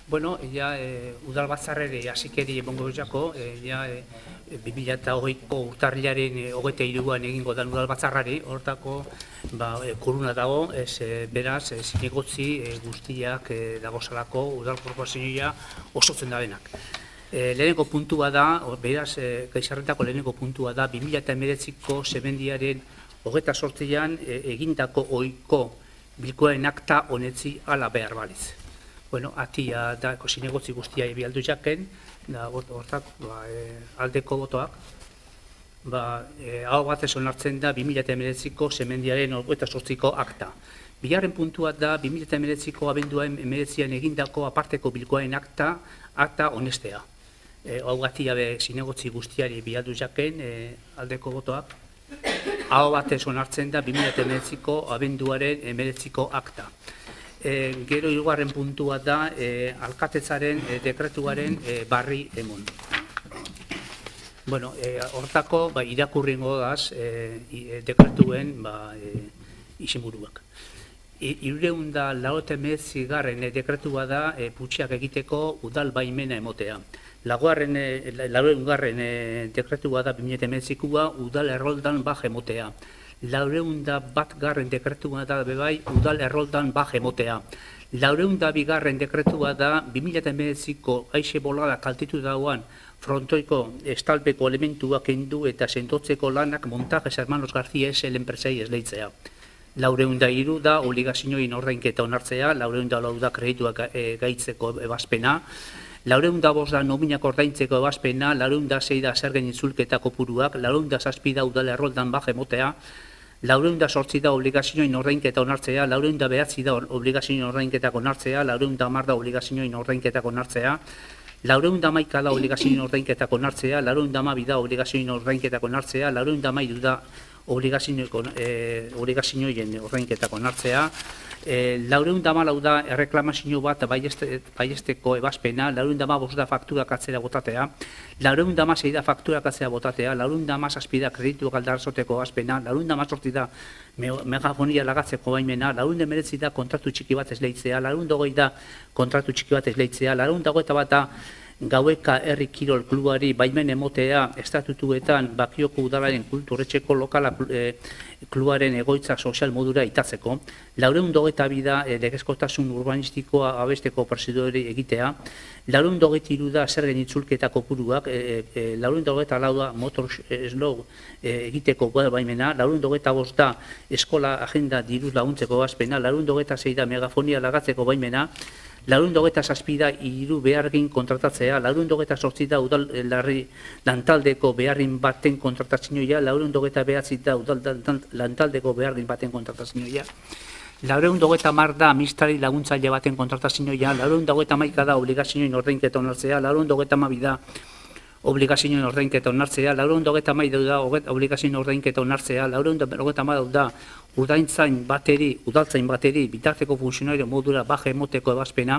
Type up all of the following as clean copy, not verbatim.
Bueno, udal batzarrere hasikeri emongo jako, 2008ko urtarrilaren 23an egingo dan udal batzarrari, hortako kuruna dago, beraz, zinegotzi guztiak dagozalako udal korporazioa osotzen da benak. Lehenengo puntua da, beraz, Gaizarretako lehenengo puntua da, 2019ko semendiaren 28an egindako ohiko bilkoen akta honetzi ala behar baliz. Bueno, atia da zinegotzi guztia ebialdu jaken, da hortak aldeko botoak, hau batez onartzen da 2019ko semendiaren 28ko akta. Bigarren puntua da 2019ko abenduaren 19an egindako aparteko bilkoen akta honestea. Hau atia zinegotzi guztiari ebialdu jaken, aldeko botoak, hau batez onartzen da 2019ko abenduaren 19ko akta. Gero hirugarren puntua da alkatetzaren dekretuaren barri emon. Bueno, hortako irakurringo daz dekretuen izenburuak. 389 dekretua da putxiak egiteko udal baimena emotea. Laugarren dekretua da 2019koa udal erroldan baj emotea. 401 dekretua da bebai udal erroldan baj emotea. 402 dekretua da 2019ko aixe bolada kaltitu dauan frontoiko estalpeko elementuak endu eta sentotzeko lanak Montajes Hermanos García S.L. enpresei esleitzea. 403 da obligazioen ordainketa onartzea, 404 da kredituak gaitzeko ebazpena, 405 da nominak ordaintzeko ebazpena, 406 da zergen itzulketa kopuruak, 407 da udal erroldan baj emotea, 408 da obligazioen ordainketa onartzea, 409 da obligazioen ordainketa onartzea, 410 da obligazioen ordainketa onartzea, 411 da obligazioen ordainketa onartzea, 412 da obligazioen ordainketa onartzea, 413 da obligazioen ordainketa onartzea, 414 da erreklamazio bat baiesteko ebazpena, 415 da fakturak atzera botatea, 416 da fakturak atzera botatea, 417 da kredituak aldarazoteko ebazpena, 418 da megafonia lagatzeko baimena, 419 da kontratu txiki bat esleitzea, 420 da kontratu txiki bat esleitzea, 421 bat da Gaueka Herri Kirol Klubari baimen emotea estatutuetan Bakioko udalaren kulturretxeko lokala klubaren egoitza sozial modura itatzeko, 422 da legezkotasun urbanistikoa abesteko prozeduari egitea, 423 da zergen itzulketa kopuruak, 424 da motor slow egiteko baimena, 425 da eskola agenda diruz laguntzeko ebazpena, 426 da megafonia lagatzeko baimena, 427 da hiru behargin kontratatzea, 428 da udal lantaldeko behargin baten kontratazioa, 429 da udal lantaldeko behargin baten kontratazioa, 430 da amistari laguntzaile baten kontratazioa, 431 da obligazioen ordainketa onartzea, 432 da obligazioen ordainketa onartzea, 432 da obligazioen ordainketa onartzea, 434 da udaltzain bateri bitarteko funtzionario modura baje emoteko ebazpena,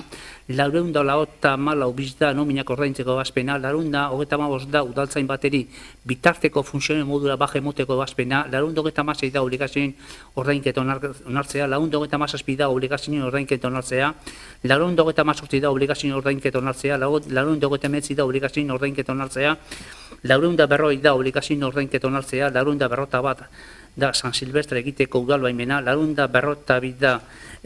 434 da nominak ordaintzeko ebazpena, 435 da udaltzain bateri bitarteko funtzionario modura baje emoteko ebazpena, 436 da obligazioen ordainketa onartzea, 437 da obligazioen ordainketa onartzea, 438 da obligazioen ordainketa onartzea, 439 da obligazioen ordainketa onartzea, 440 da obligazioen ordainketa onartzea, 441 da San Silvestre egiteko udal baimena, 442 da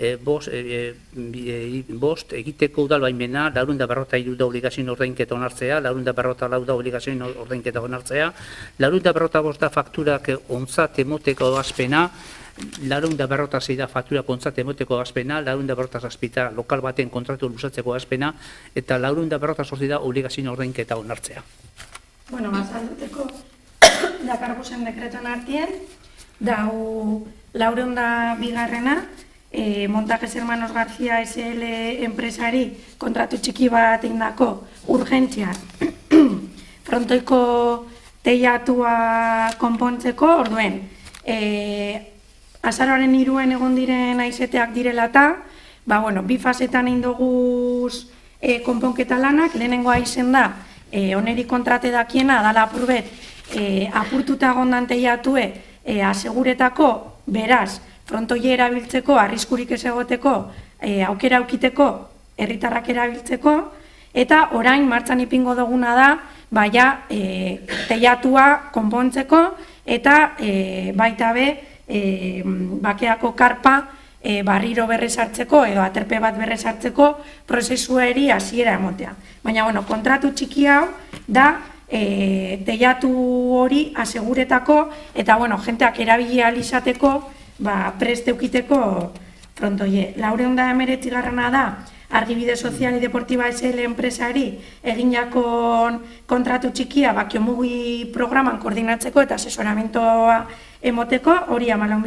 bost egiteko udal baimena, 443 da obligazioen ordainketa onartzea, 444 da obligazioen ordainketa onartzea, 445 da fakturak ontzat emoteko ebazpena, 446 da fakturak ontzat emoteko ebazpena, 447 da lokal baten kontratu luzatzeko ebazpena, eta 448 da obligazioen ordainketa onartzea. Bueno, bazalduteko dakarguzen dekreton artien, dau 402 Montajes Hermanos García S.L. enpresari kontratu txiki bat indako urgentzia frontoiko teiatua konpontzeko, orduen azaroaren 3 egon diren aizeteak direla eta bi fasetan indoguz konponketa lanak, lehenengo aizen da oneri kontrate dakiena dala apurbet apurtuta gondan teiatue aseguretako, beraz, frontoie erabiltzeko, arriskurik ez egoteko, aukera aukiteko herritarrak erabiltzeko, eta orain martxan ipingo duguna da, baina teilatua konpontzeko, eta baita be, bakeako karpa barriro berrezartzeko, edo aterpe bat berrezartzeko prozesuari hasiera emotea. Baina, bueno, kontratu txiki hau da, teilatu hori aseguretako, eta, bueno, jenteak erabili ahal izateko, prest eukiteko frontoie. 419 da, Argibide Sozial y Deportiva SL enpresari eginako kontratu txikia bakiomugi programan koordinatzeko eta asesoramentoa emoteko, hori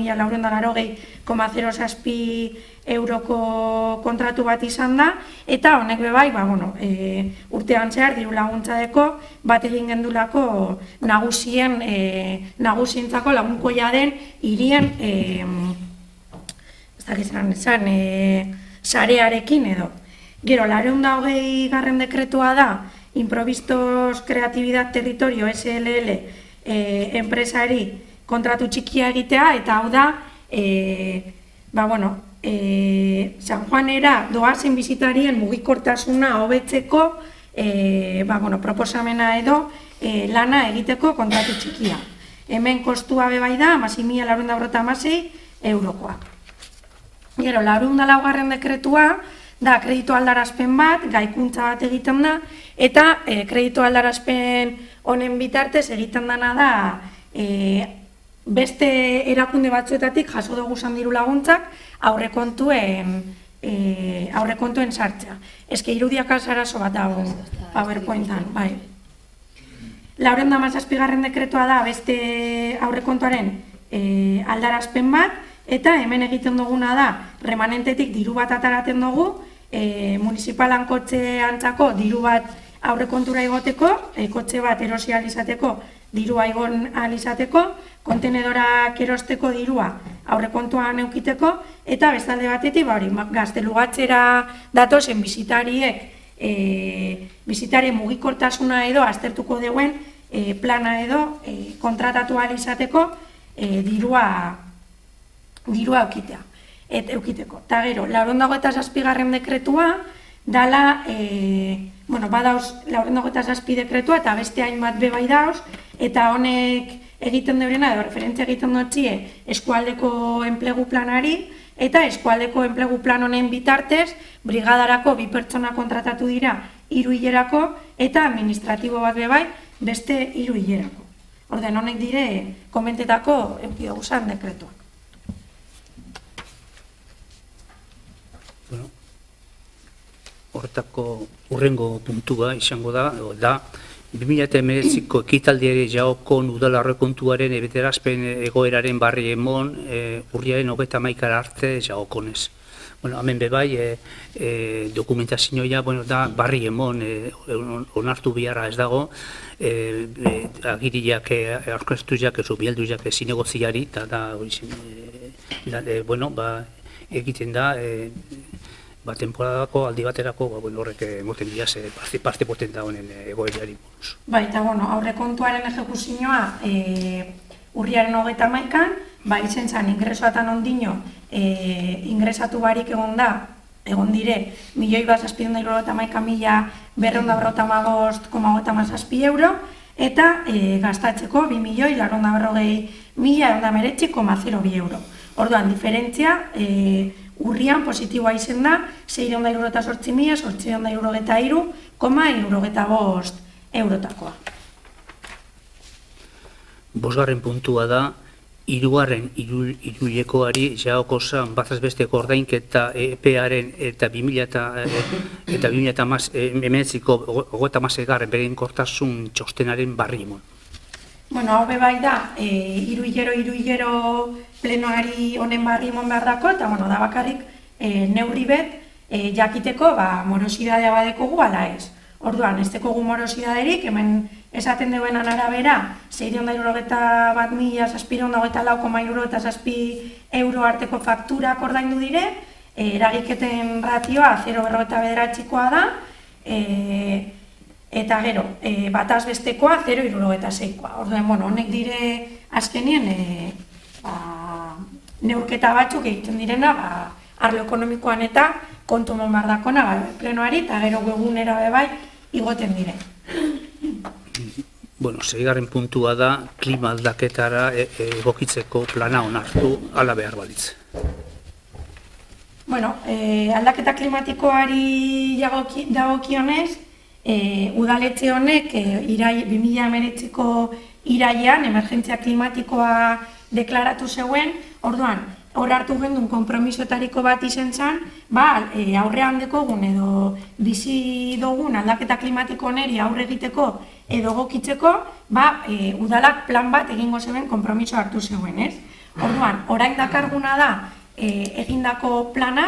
14.480,07 euroko kontratu bat izan da, eta honek bebai, urtean zehar diru laguntzadeko bat egin gendulako nagusientzako lagunkoia den hirien sarearekin edo. Gero, 420 dekretua da, Improvistos Creatividad Territorio SLL enpresari kontratu txikia egitea, eta hau da, San Juanera doazen bizitarien mugikortasuna hobetzeko proposamena edo lana egiteko kontratu txikia. Hemen kostua bebai da, 6.456 eurokoa. Gero, 404 dekretua da kreditu aldarazpen bat, gaikuntza bat egiten da, eta kreditu aldarazpen honen bitartez egiten dana da beste erakunde batzuetatik jaso dugu diru laguntzak aurrekontuen sartzea. Eske irudiak alzarazo bat dago PowerPointan, bai. 417 dekretua da beste aurrekontuaren aldarazpen bat, eta hemen egiten duguna da, remanentetik diru bat ataraten dugu, municipalan kotxe antzako diru bat aurrekontura igoteko, kotxe bat erosi alizateko, dirua igon alizateko, kontenedorak erosteko dirua aurrekontuan eukiteko, eta bestalde batetik, gaztelugatzera datozen bizitarien mugikortasuna edo aztertuko duen plana edo kontratatu alizateko dirua eukiteko. Eta gero, 427 dekretua, dala, badauz 427 dekretua eta beste hainbat bebai dauz, eta honek egiten deurena, edo referentzia egiten dutxie eskualdeko enplegu planari, eta eskualdeko enplegu plan honen bitartez, brigadarako 2 pertsona kontratatu dira 3 hilerako, eta administratibo bat bebai beste 3 hilerako. Orden honek dire komentetako eukidoguzan dekretuak. Horretako urrengo puntua izango da 2019ko ekitaldiare jaokon udal aurrekontuaren beterazpen egoeraren barri emon urriaren 31 arte jaokonez. Hemen bebai dokumentazioa da barri emon onartu biharra ez dago, agiriak aurkeztuak ezo bialduak zinegoziari, eta egiten da temporadako aldi baterako horrek moten dira parte poten da honen egoerari buruz. Eta aurrekontuaren ejekuzioa urriaren 31an, izen zan ingresoatan ondino ingresatu barik egon dire 1.711.255.245,57 euro, eta gastatzeko 2.440.000,009,02 euro. Orduan, diferentzia urrian positiboa izen da 688.863,75 eurotakoa. Bosgarren puntua da, hiruhilekoari jaokozan bataz besteko ordainketa EPEaren eta 2019ko 38. beginkortasun txostenaren barri emon. Hau bebai da, hiru-hilero plenoari honen barri emon behar dako, eta da bakarrik neurri bet jakiteko morosidadea badekogu ala ez. Orduan, ez dekogu morosidaderik, hemen esaten duenan arabera 641.704,67 euro arteko fakturak ordaindu dire, eragiketen ratioa 0,9koa da, eta gero, bataz bestekoa 0,76koa. Orduan, honek dire azkenien neurketa batzuk egiten direna arlo ekonomikoan eta kontu monbardakona plenoari, eta gero webgunera bai igoten dire. Bueno, seigarren puntua da, klima aldaketara egokitzeko plana onartu, ala behar balitz. Bueno, aldaketa klimatikoari dagokionez, udaletxe honek 2019ko irailean emergentzia klimatikoa deklaratu zeuen, orduan, hor hartu gendun konpromisoetariko bat izen zen, aurrean dekogun edo bizi dugun aldaketa klimatiko oneri aurre egiteko edo egokitzeko, udalak plan bat egingo zeuen konpromiso hartu zeuen, ez? Orduan, orain dakarguna da egindako plana,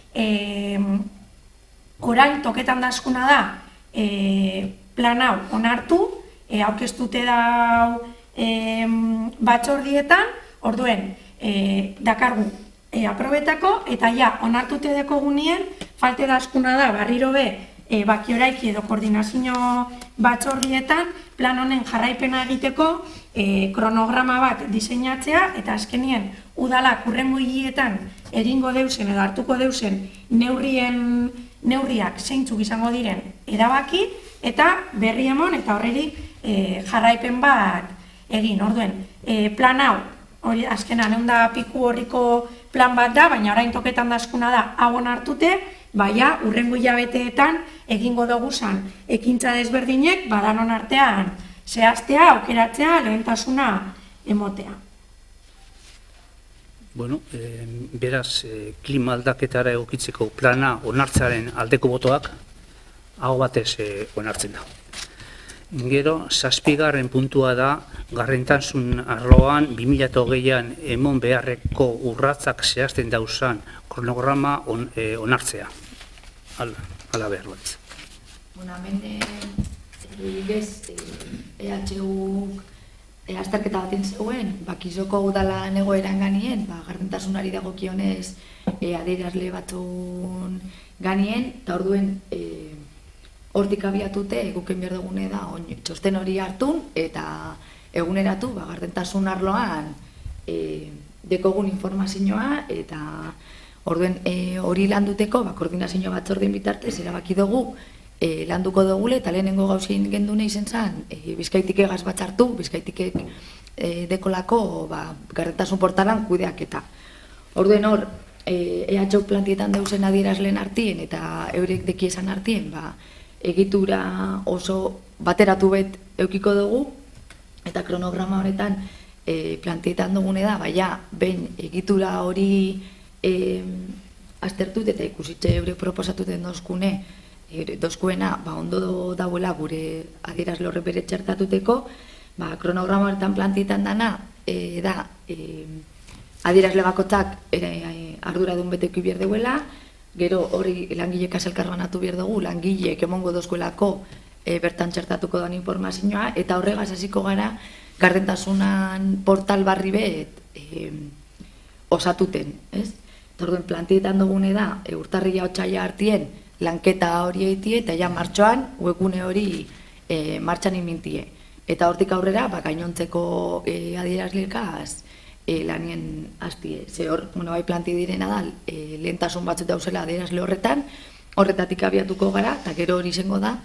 orain toketan dazkuna da plan hau onartu, aurkeztute dau batzordietan, orduen, dakargu aprobetako, eta onartute dekogunien, falte dazkuna da, barriro be, bakioraiki edo koordinazio batzordietan, plan honen jarraipena egiteko, kronograma bat diseinatzea, eta azkenien udalak hurrengo hilietan egingo deusen edo hartuko deusen neurriak zeintzuk izango diren erabaki, eta berri emon eta horreri jarraipen bat egin. Orduen, plan hau, hori azkenan eunda piku horriko plan bat da, baina orain toketan dazkuna da hau onartute, hurrengo hilabeteetan egingo duguzan ekintza desberdinek, badanon artean zehaztea, aukeratzea, lehentasuna emotea. Bueno, beraz, klima aldaketara egokitzeko plana onartzaren aldeko botoak, hau batez onartzen da. Gero, 7. puntua da, gardentasun arloan 2020an emon beharreko urratzak zehazten dauzan kronograma onartzea. Ala behar bat. Bueno, hemen bidez EHU azterketa baten zeuen, Kizoko udalan egoeran ganien, gardentasunari dagokionez adierazle batzun ganien, eta orduen hortik abiatute guken behar dugune da txosten hori hartun eta eguneratu gardentasun arloan dekogun informazioa, eta orduen hori landuteko koordinazio batzordien bitartez erabaki dugu landuko dugule, eta lehenengo gauzien gendune izen zen Bizkaitik egaz bat hartu, Bizkaitik dekolako gardentasun portalan kudeak eta. Orduen hor, EHU plantietan deusen adierazlen artien eta eurek dekiezan artien, egitura oso bateratu bet eukiko dugu, eta kronograma horretan plantietan dugune da, behin egitura hori aztertut eta ikusitxe eurek proposatuten dozkuena ondo dauela gure adierazle horre bere txertatuteko, kronograma horretan plantietan dana da adierazle bakotzak arduradun beteko behar duela, gero hori langilek azelkarbanatu behar dugu, langilek emongo dozkuelako bertan txertatuko doan informazioa, eta horregaz hasiko gara gardentasunan portal barri bet osatuten, ez? Orduen plantietan dugune da, urtarrila otsaila hartien lanketa hori eitie, eta martxoan webgune hori martxan imintie. Eta hortik aurrera, gainontzeko adierazlekaz lanien hastie. Ze hor, bai planti direna da, lehentasun batzut dauzela adierazle horretan, horretatik abiatuko gara, eta gero hori izango da,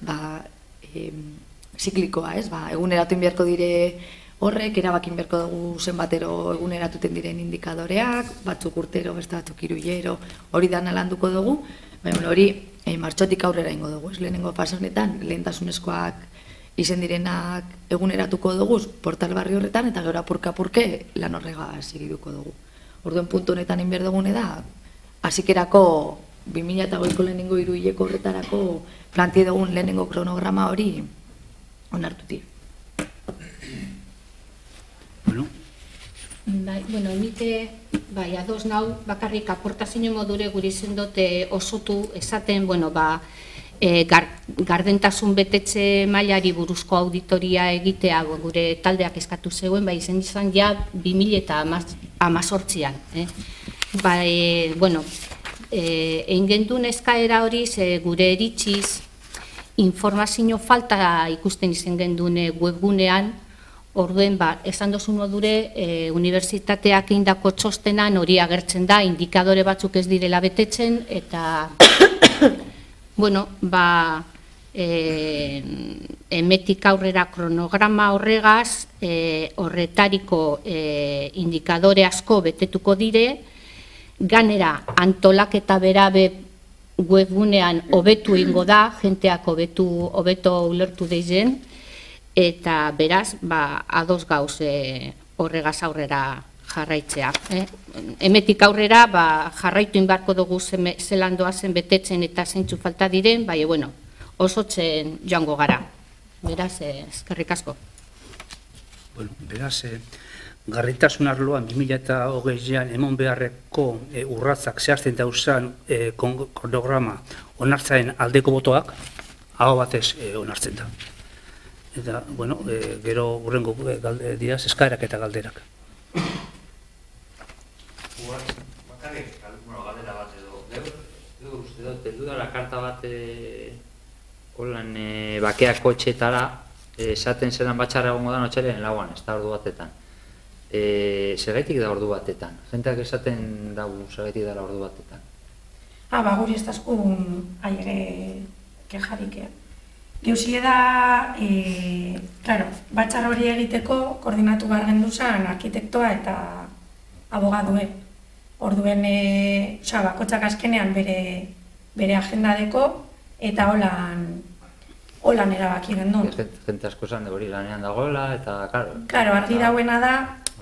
ziklikoa, ez? Eguneratu inbiarko dire horrek, erabakin beharko dugu zenbatero eguneratuten diren indikadoreak, batzuk urtero, beste batzuk hiruilero, hori dana landuko dugu, hori martxotik aurrera ingo dugu, ez? Lehenengo fase honetan, lehentasunezkoak izen direnak eguneratuko dugu portal barri horretan, eta gero apurka-apurke lan horregaz segiduko dugu. Orduen puntu honetan inbiar dugune da, hasikerako 2008ko lehenengo hiruileko horretarako plantie dugun lehenengo kronograma hori onartuti. Bueno, emite, ados nau, bakarrik aportazio modure guri zendote osotu esaten, gardentasun betetxe mailari buruzko auditoria egitea gure taldeak eskatu zeuen, izen izan ja 2018an. Egin gendun eskaera hori, gure eritxiz, informazio falta ikusten izen gendun webgunean, Orduen, esan dozu modure, unibertsitateak indako txostenan hori agertzen da, indikadore batzuk ez direla betetzen, eta, bueno, emetik aurrera kronograma horregaz, horretariko indikadore asko betetuko dire, ganera antolaketa berabe webgunean hobetu ingo da, jenteak hobeto ulertu deizen, eta beraz, ados gauz horregaz aurrera jarraitzea. Hemetik aurrera jarraitu inbarko dugu zelan doazen betetzen eta zeintzu falta diren, bueno, osotzen joango gara. Beraz, eskerrik asko. Beraz, garritasun arloan 2020an emon beharreko urratzak zehazten dauzan kronograma onartzaren aldeko botoak, hau batez onartzen da. Eta, bueno, gero hurrengo diaz eskaerak eta galderak. Bakarrik, galdera bat edo uste dut, heldu dara karta bat holan bakeak kotxetara esaten zelan batxarra egongo da notxaren lauan, ez da ordu batetan. Zergaitik da ordu batetan? Jenteak esaten dago zergaitik dara ordu batetan? Guri ez dazkun aire kejarik. Geuzie da, batxar hori egiteko koordinatu behar genduzan arkitektoa eta abogadue. Orduen, bakotxak azkenean bere agenda deko eta holan erabaki gendun. Jente asko esan hori lanean dagoela eta, karo. Karo, argi dauena da,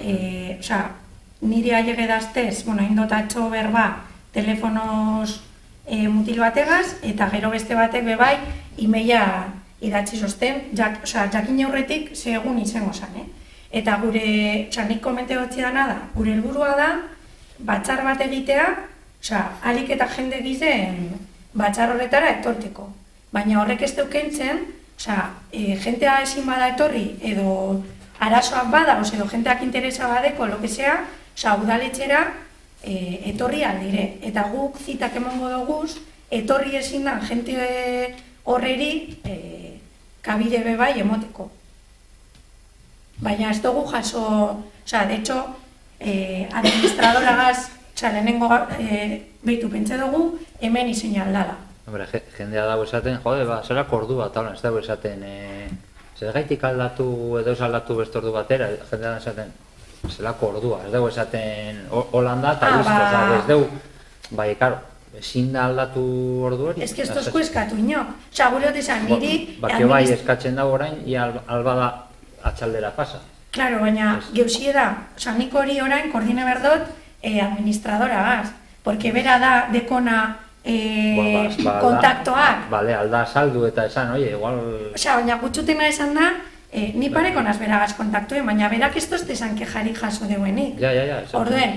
niri aiege daztez, indotatxo berba telefonos mutil bategaz, eta gero beste batek bebai, imeia idatzi zosten, jakin aurretik ze egun izango zan. Eta gure, nik komente gotzi dana da, gure helburua da, batzar bat egitea, alik eta jende gizen batzar horretara etorteko. Baina horrek ez deukentzen, jentea ezin bada etorri, edo arazoak bada, edo jenteak interesa badeko, lo que sea, udaletxera etorri aldire. Eta guk zitak emango duguz, etorri ezin da jente horreri kabide bebai emoteko. Baina ez dugu jaso, de hecho, administradoragaz, lehenengo behitu pentsa dugu, hemen izin aldala. Jendea dago esaten, zera kordu bat, ez dago esaten, zer gaitik aldatu edo ez aldatu beste ordu batera, jendea esaten, zela kordua, ez dago esaten Holanda eta listo, ez dugu, karo, ezin da aldatu ordu hori? Ez que ez tozko eskatu ino, gure hot esan, niri... Bake bai eskatzen dago orain, albada atxaldera pasa. Claro, baina geuzie da, nik hori orain koordine berdot administradora gaz, porque bera da dekona kontaktoak. Bale, alda saldu eta esan, oie, igual... Baina gutxutena esan da, ni pareko naz beragaz kontaktuen, baina berak ez tozte esan kejari jaso deuenik. Ja. Orduen,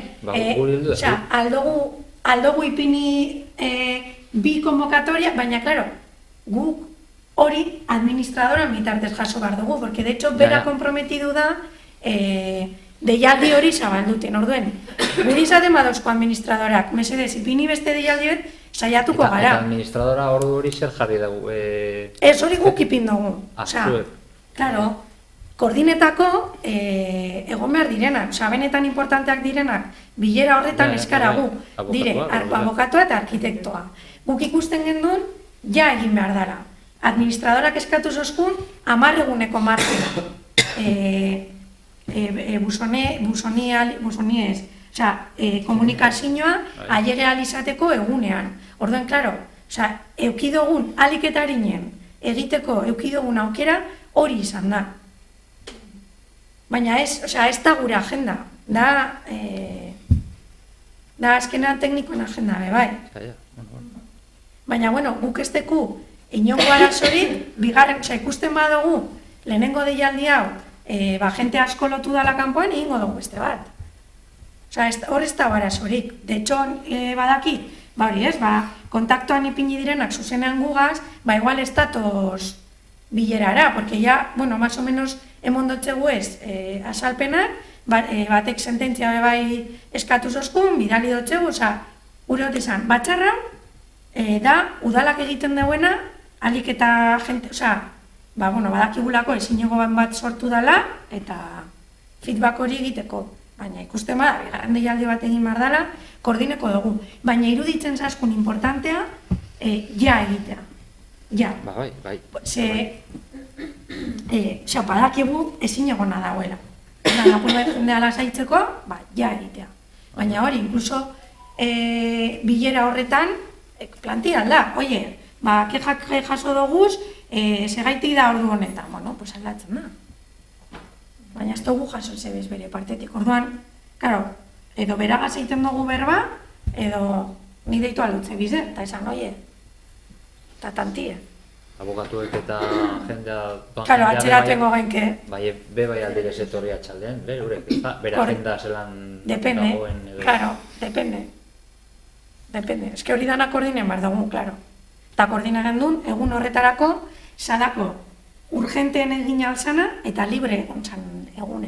aldogu ipini bi konvokatoria, baina, klaro, guk hori administradora mitartez jaso behar dugu, porque de hecho bera comprometidu da deialdi hori zabalduten, orduen. Guri izaten badauzko administradorak, mesedez, ipini beste deialdi bet, saiatuko gara. Eta administradora ordu hori zer jarri dugu? Ez hori guk ipin dugu. Claro, koordinetako egon behar direnak, benetan importanteak direnak, bilera horretan eskaragu, dire, abokatoa eta arkitektoa. Guk ikusten gendun, ja egin behar dara. Administradorak eskatu zozkun, 10 eguneko markera. Busoniez, komunikazioa aiege alizateko egunean. Orduen, klaro, eukidogun aliketarinien egiteko eukidogun aukera hori izan da. Baina ez da gure agenda, da azkenean teknikoen agenda, bai. Baina, guk ez deku inongo arazorik, bigarren, ikusten badugu, lehenengo deialdi hau, jente asko lotu dala kanpoan, egingo dugu beste bat. Hor ez da arazorik. De hecho, badaki, hori ez, kontaktuan ipini direnak zuzenean gugaz, igual ez datoz bilerara, porque ya, más o menos, emondotxegu ez, asalpenak, batek sententzia bebai eskatu zozkun, bidali dotxegu, gure hot esan, batxarra, da, udalak egiten duena, alik eta jente, badakigulako ezinegoan bat sortu dela, eta feedback hori egiteko. Baina ikusten bada, bigarren deialdi bat egin behar dela, koordineko dugu. Baina iruditzen zaskun importantea, ja egitea. Ja. Bai. Badakigu ezinegona dagoela. Lapur jendea lasaitzeko, ja egitea. Baina hori, inkluso bilera horretan, plantean da, oie, kexak jaso doguz, segaitik da ordu honetan, pues aldatzen da. Baina ez dugu jaso zebez bere partetik. Orduan, edo beragaz egiten dugu berba, edo ni deitu alutze bize, eta esan, oie, eta tantie. Abogatuek eta jendea... Atxeratengo gainke. Bai aldire zetorri atxaldean, bere agenda zelan dagoen edo... Depende. Ez que hori dana koordinen behar dugu, Eta koordinaren duen, egun horretarako, sadako urgenteen egin alzana eta libre egontzan egune.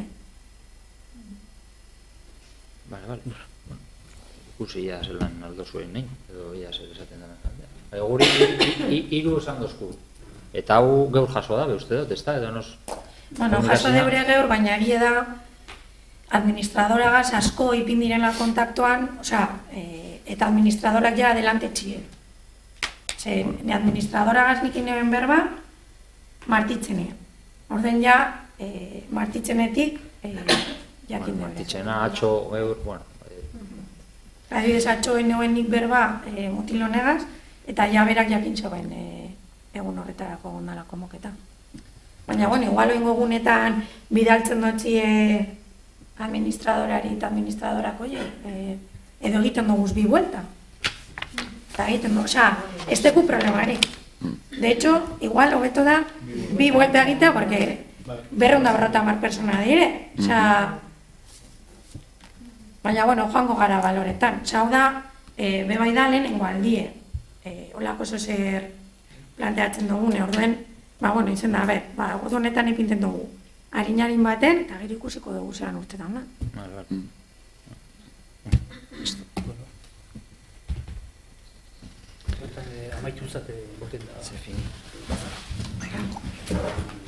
Bale. Ikusi ja zelan aldo zuen nahi, edo ja zer esaten dena jendea. Guri hiru esan dozku. Eta hau gaur jaso da, uste dut, ez da, edo nos... Jaso deure gaur, baina egia da administradoragaz asko ipin direla kontaktuan, eta administradorak ja adelante txie. Ne administradoragaz nik ineben berba, martitzenea. Orden ja, martitzenetik, jakin dure. Martitzena, atxo, bueno... Adibidez, atxo enoen nik berba mutilonegaz, eta ja berak jakintxo bain egun horretarako gondalako moketa. Baina, igual oingo egunetan bidaltzen dutxie administradorari eta administradorako, edo egiten duguz bi buelta. Eta egiten dugu, ez teku problemarik. De hecho, igual hobeto da bi buelta egitea, porque 250 persona dire. Baina, joango gara baloretan. Hau da, bebai da lehenengo aldie. Olako zer planteatzen dugune, orduen, izen da, ordu honetan ipinten dugu. Harinarin baten, eta gero ikusiko dugu zelan urtetan da. Amaitu zate boten da. Zer fin.